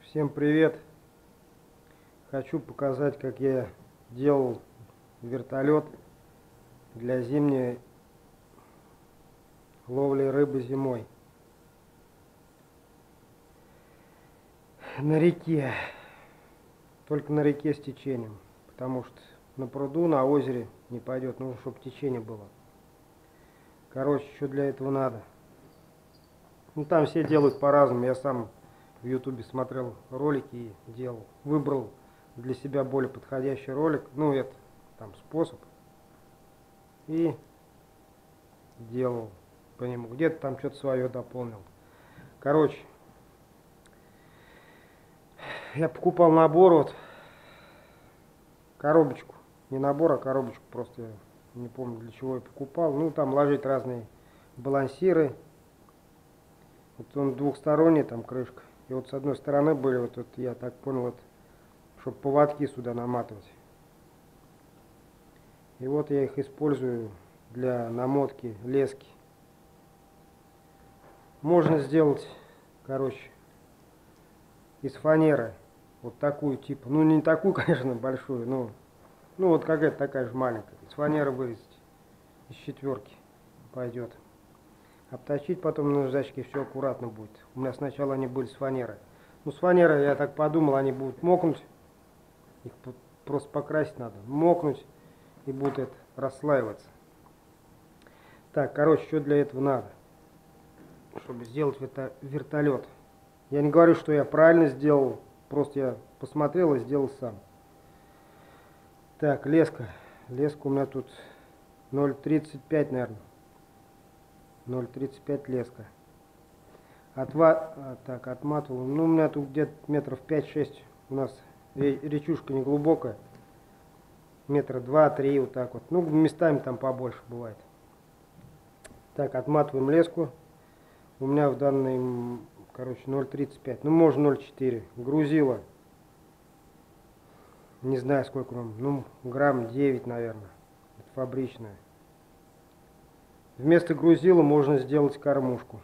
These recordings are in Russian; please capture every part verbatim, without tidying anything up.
Всем привет! Хочу показать, как я делал вертолет для зимней ловли рыбы зимой на реке, только на реке с течением, потому что на пруду, на озере не пойдет, нужно, чтобы течение было. Короче, что для этого надо? Ну, там все делают по-разному, я сам в ютубе смотрел ролики и делал, выбрал для себя более подходящий ролик, ну, это там способ, и делал по нему, где-то там что-то свое дополнил. Короче, я покупал набор, вот, коробочку, не набор, а коробочку, просто я не помню, для чего я покупал. Ну, там ложить разные балансиры, вот он двухсторонний, там крышка, и вот с одной стороны были, вот, вот я так понял, вот, чтобы поводки сюда наматывать. И вот я их использую для намотки лески. Можно сделать, короче, из фанеры вот такую типа, ну не такую, конечно, большую, но ну вот какая-то такая же маленькая. Из фанеры вырезать, из четверки пойдет. Обточить потом на наждачке, все аккуратно будет. У меня сначала они были с фанеры. Ну с фанеры, я так подумал, они будут мокнуть. Их просто покрасить надо. Мокнуть и будут это расслаиваться. Так, короче, что для этого надо? Чтобы сделать вертолет. Я не говорю, что я правильно сделал. Просто я посмотрел и сделал сам. Так, леска. Леска у меня тут ноль тридцать пять, наверное. ноль тридцать пять леска. Отва... А, так, отматывал. Ну, у меня тут где-то метров пять-шесть. У нас речушка не глубокая. Метра два-три, вот так вот. Ну, местами там побольше бывает. Так, отматываем леску. У меня в данной, короче, ноль тридцать пять. Ну, может, ноль четыре. Грузила. Не знаю, сколько вам. Ну, грамм девять, наверное. Это фабричная. Вместо грузила можно сделать кормушку.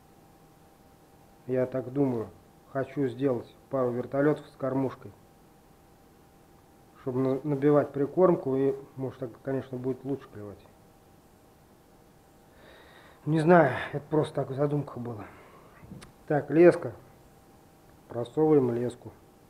Я так думаю. Хочу сделать пару вертолетов с кормушкой. Чтобы набивать прикормку, и, может, так, конечно, будет лучше клевать. Не знаю, это просто так в задумках было. Так, леска. Просовываем леску.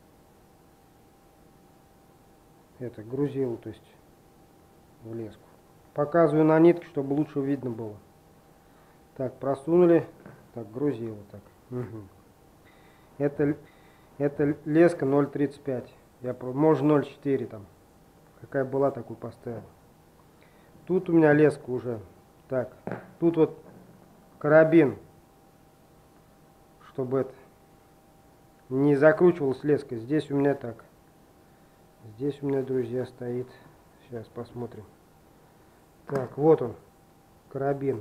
Это грузило, то есть в леску. Показываю на нитке, чтобы лучше видно было. Так, просунули. Так, грузило. Так. Угу. Это, это леска ноль тридцать пять. Я, может, ноль четыре там. Какая была, такую поставил. Тут у меня леска уже. Так, тут вот карабин. Чтобы это не закручивалась леска. Здесь у меня так. Здесь у меня, друзья, стоит. Сейчас посмотрим. Так, вот он. Карабин.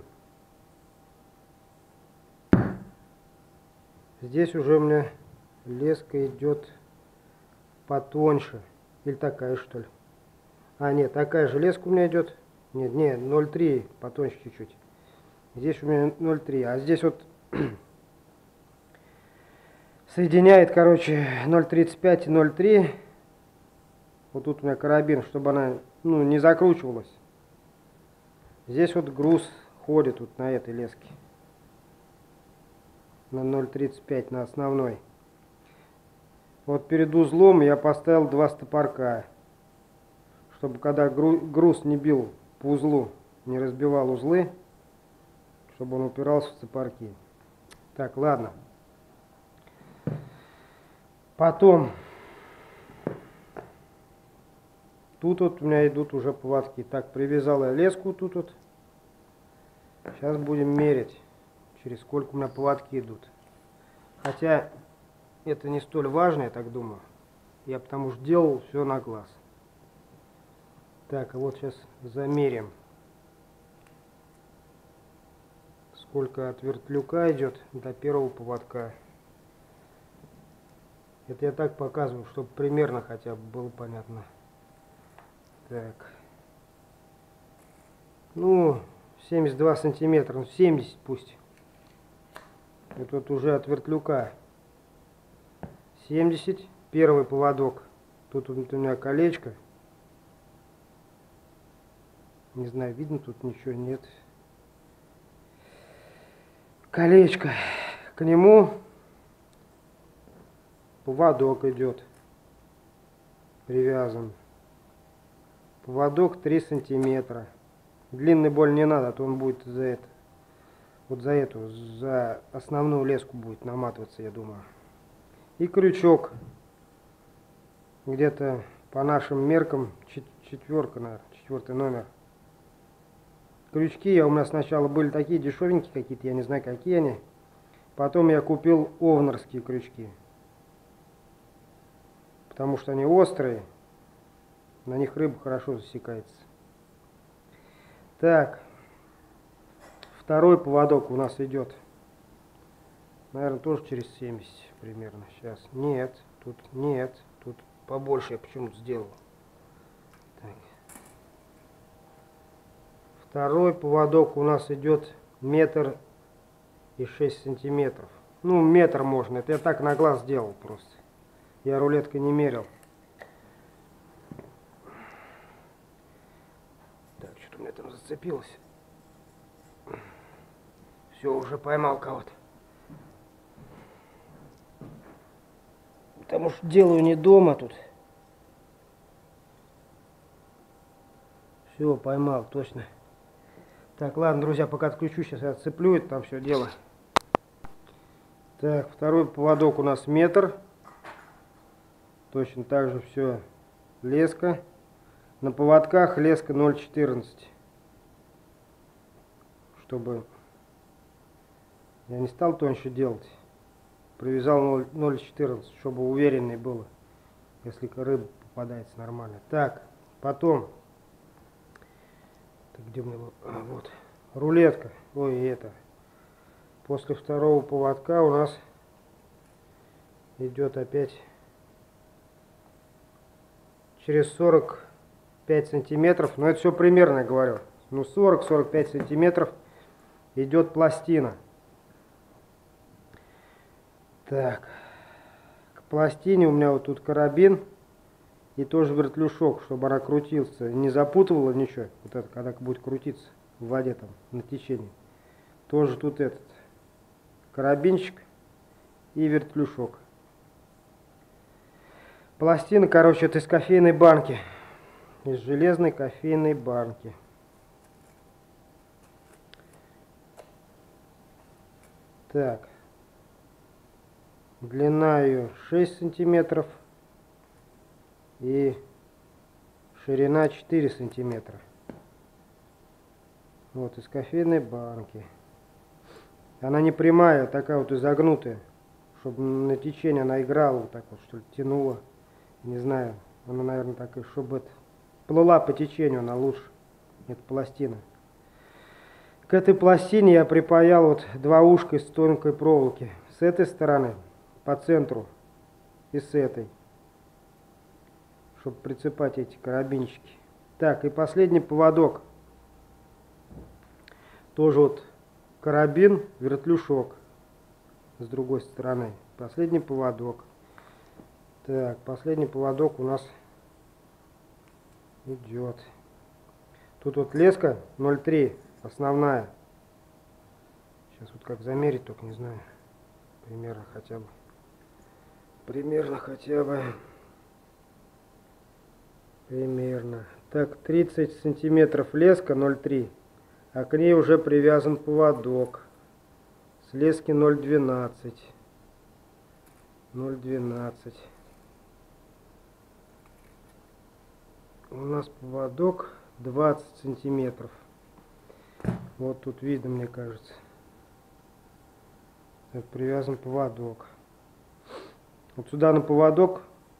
Здесь уже у меня леска идет потоньше. Или такая, что ли? А, нет, такая же леска у меня идет. Нет, нет, ноль три, потоньше чуть-чуть. Здесь у меня ноль три. А здесь вот соединяет, короче, ноль тридцать пять и ноль три. Вот тут у меня карабин, чтобы она, ну, не закручивалась. Здесь вот груз ходит вот на этой леске. На ноль тридцать пять, на основной. Вот перед узлом я поставил два стопорка. Чтобы когда груз не бил по узлу, не разбивал узлы, чтобы он упирался в стопорки. Так, ладно. Потом, тут вот у меня идут уже поводки. Так, привязал я леску тут вот. Сейчас будем мерить, через сколько у меня поводки идут. Хотя это не столь важно, я так думаю. Я потому что делал все на глаз. Так, а вот сейчас замерим, сколько от вертлюка идет до первого поводка. Это я так показываю, чтобы примерно хотя бы было понятно. Так. Ну, семьдесят два сантиметра, ну семьдесят пусть. Это вот уже от вертлюка семьдесят. Первый поводок. Тут вот у меня колечко. Не знаю, видно тут ничего, нет. Колечко. К нему поводок идет. Привязан. Поводок три сантиметра. Длинный боль не надо, а то он будет за это. Вот за эту, за основную леску будет наматываться, я думаю. И крючок. Где-то по нашим меркам четверка, наверное, четвертый номер. Крючки я у меня сначала были такие дешевенькие какие-то, я не знаю, какие они. Потом я купил овнерские крючки. Потому что они острые. На них рыба хорошо засекается. Так. Второй поводок у нас идет. Наверное, тоже через семьдесят примерно. Сейчас. Нет. Тут нет. Тут побольше я почему-то сделал. Так. Второй поводок у нас идет метр и шесть сантиметров. Ну, метр можно. Это я так на глаз сделал просто. Я рулеткой не мерил. Так, что-то у меня там зацепилось. Все, уже поймал кого-то. Потому что делаю не дома тут. Все, поймал, точно. Так, ладно, друзья, пока отключу, сейчас я отцеплю это там все дело. Так, второй поводок у нас метр. Точно так же все. Леска. На поводках леска ноль четырнадцать. Чтобы я не стал тоньше делать. Привязал ноль четырнадцать, чтобы уверенней было, если рыба попадается нормально. Так, потом. Так, где у меня? А, вот. Рулетка. Ой, это. После второго поводка у нас идет опять через сорок пять сантиметров. Но это все примерно, я говорю. Ну, сорок — сорок пять сантиметров идет пластина. Так. К пластине у меня вот тут карабин. И тоже вертлюжок, чтобы она крутился. Не запутывала ничего. Вот это, когда будет крутиться в воде там, на течении. Тоже тут этот карабинчик и вертлюжок. Пластина, короче, это из кофейной банки. Из железной кофейной банки. Так. Длина ее шесть сантиметров. И ширина четыре сантиметра. Вот, из кофейной банки. Она не прямая, а такая вот изогнутая. Чтобы на течение она играла, вот так вот, что ли, тянула. Не знаю, она, наверное, такая, чтобы это плыла по течению, она лучше. Это пластина. К этой пластине я припаял вот два ушка из тонкой проволоки. С этой стороны, по центру, и с этой. Чтобы прицепать эти карабинчики. Так, и последний поводок. Тоже вот карабин, вертлюжок с другой стороны. Последний поводок. Так, последний поводок у нас идет. Тут вот леска ноль три, основная. Сейчас вот как замерить, только не знаю. Примерно хотя бы. Примерно хотя бы. Примерно. Так, тридцать сантиметров леска ноль три, а к ней уже привязан поводок с лески ноль двенадцать. ноль двенадцать. У нас поводок двадцать сантиметров. Вот тут видно, мне кажется. Так, привязан поводок. Вот сюда на поводок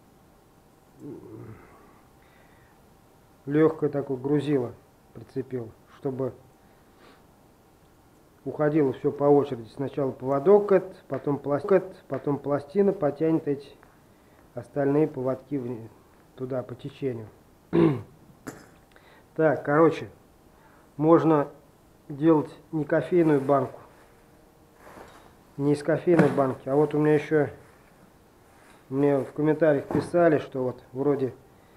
легкое такое грузило прицепил, чтобы уходило все по очереди. Сначала поводок, потом пластина, потом пластина потянет эти остальные поводки туда по течению. Так, короче, можно делать не кофейную банку, не из кофейной банки, а вот у меня еще Мне в комментариях писали, что вот вроде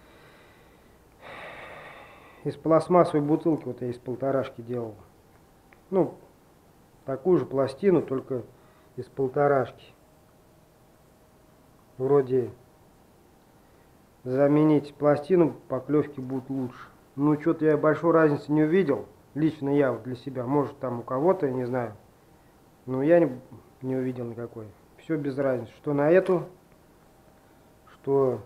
из пластмассовой бутылки, вот я из полторашки делал. Ну, такую же пластину, только из полторашки. Вроде заменить пластину, поклевки будут лучше. Ну, что-то я большой разницы не увидел. Лично я вот для себя. Может, там у кого-то, я не знаю. Но я не, не увидел никакой. Все без разницы. Что на эту, что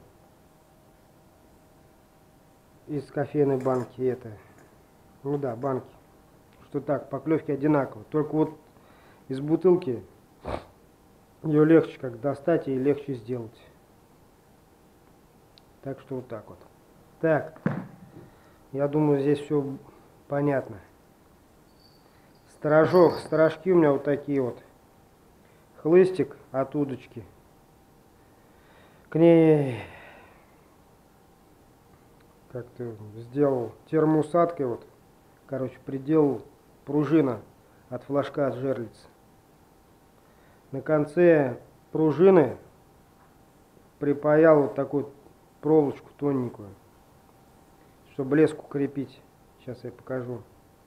из кофейной банки это. Ну да, банки. Что так, поклевки одинаковые. Только вот из бутылки ее легче как достать и легче сделать. Так что вот так вот. Так, я думаю, здесь все понятно. Сторожок, сторожки у меня вот такие вот. Хлыстик от удочки. К ней как-то сделал термоусадкой вот. Короче, приделал пружина от флажка от жерлицы. На конце пружины припаял вот такую проволочку тоненькую, чтобы леску крепить. Сейчас я покажу.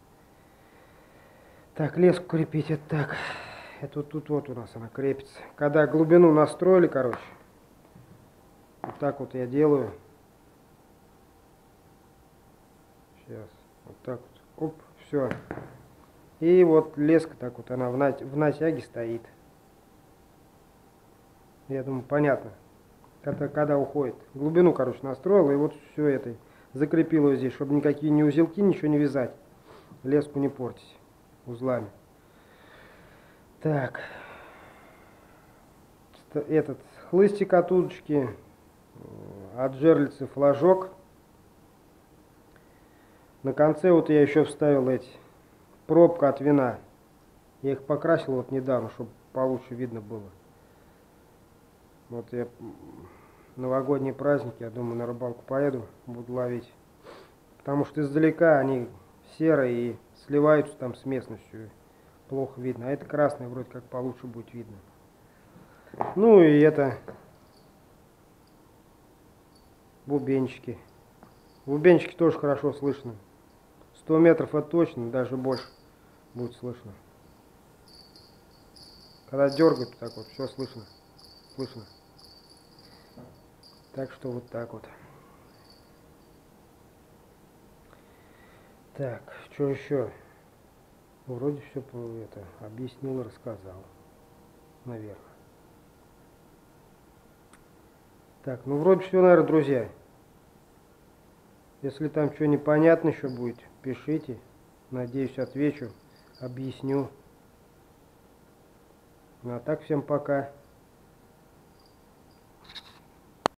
Так, леску крепить это так. Это вот тут вот у нас она крепится. Когда глубину настроили, короче, вот так вот я делаю. Сейчас, вот так вот. Оп, все. И вот леска так вот, она в, на... в натяге стоит. Я думаю, понятно. Когда, когда уходит. Глубину, короче, настроил, и вот все это закрепил его здесь, чтобы никакие не узелки, ничего не вязать. Леску не портить узлами. Так. Этот хлыстик от удочки, от жерлицы флажок. На конце вот я еще вставил эти пробка от вина. Я их покрасил вот недавно, чтобы получше видно было. Вот я новогодние праздники, я думаю, на рыбалку поеду, буду ловить. Потому что издалека они серые и сливаются там с местностью. Плохо видно. А это красное вроде как получше будет видно. Ну и это бубенчики. Бубенчики тоже хорошо слышно. сто метров это точно, даже больше будет слышно. Когда дергают, так вот, все слышно. Слышно. Так что вот так вот. Так, что еще? Вроде все это объяснил и рассказал. Наверное. Так, ну вроде все, наверное, друзья. Если там что непонятно еще будет, пишите. Надеюсь, отвечу, объясню. Ну а так, всем пока.